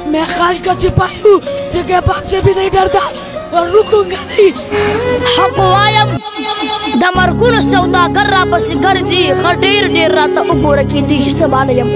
मैं खान का सिपाही हूँ, जगह बाप से भी नहीं डरता और रुकूंगा नहीं। हक वायम दमरकुन सौदागर रा बस गर्जी खटीर डेर रात उगोर की दिश सबालयम।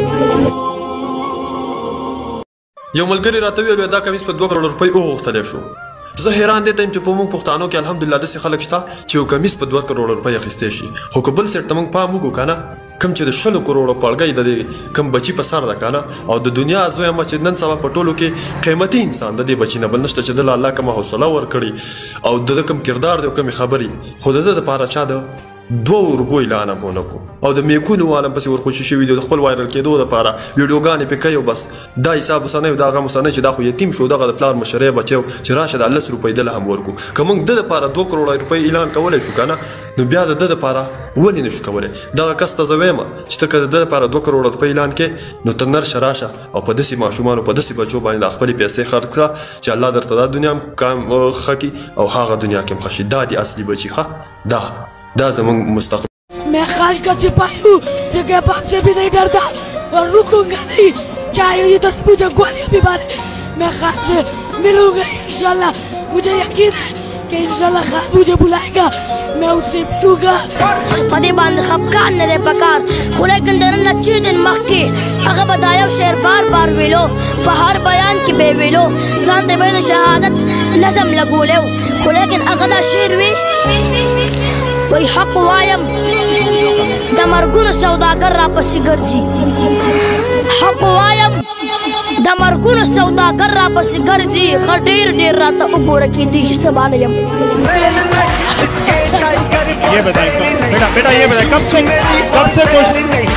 یو ملګری راته ویل دا کمیس په 2 کروڑ روپۍ وغوښتلی شو. زه حیران دي ته یم چې په موږ پښتانو کې الحمدلله داسې خلک شته چې یو کمیس په 2 کروڑ روپۍ اخیستی شي، خو که بل سیټ ته موږ پام وکړو که نه، کوم چې د 100 کروڑو پړګۍ د دې کوم بچي په سر ده که نه، او د دنیا زوی یم چې نن سبا په ټولو کې قیمتي انسان د دې بچي نه بل نشته چې دله الله کومه حوصله ورکړي او د ده کوم کردار دی او کومې خبرې، خو د ده دپاره چا د 2 روپو اعلان هم ونه کړو او د میکونو عالم پسې ورخوشي شوي دي د خپل وایرل کېدو دپاره ویډیوګانې پې کوي او بس دا حساب اوسنی او دا غم اوسنی چې دا خو یتیم شو دغه د پلار مشری بچی و چې راشه دا 10 روپۍ دله هم ورکړو. که موږ د دپاره 2 کروڑه روپۍ اعلان کولی شو که نه، نو بیا د ده دپاره ولې نه شو کولی؟ دغه کس ته زه وایم چې ته که د ده دپاره 2 کروڑه روپۍ اعلان کې نو ته نرشه راشه او په داسې ماشومانو په داسې بچو باندې د خپلې پیسې خرڅ کړه چې الله درته دا دنیا هم ښه کړي او هغه دنیا کې هم ښه شي. دا دي اصلي بچي ښه، دا زموږ مستقبل. मैं खान का सिपाही हूँ, जगह बाप से भी नहीं डरता और रुकूंगा नहीं, चाहे ये 10 मुझे गोलियां भी मारे, मैं खान से मिलूंगा इंशाल्लाह। मुझे यकीन है कि इंशाल्लाह खान मुझे बुलाएगा, मैं उससे मिलूंगा। पदे बांध खपकान ने पकार खुले कंदर नच्ची दिन मक्के अगर बताया शेर बार बार वेलो पहाड़ बयान की बेवेलो जानते बैन शहादत नजम लगोले खुले किन अगला शेर वी वही हक वायम दमरकुन सौदागर रा बस गर्जी हक वायम दमरकुन सौदागर रा बस गर्जी खटीर डेर रात उगोर की दिश सबालयम। ये बताइए बेटा, ये बताइए कब से कोशिश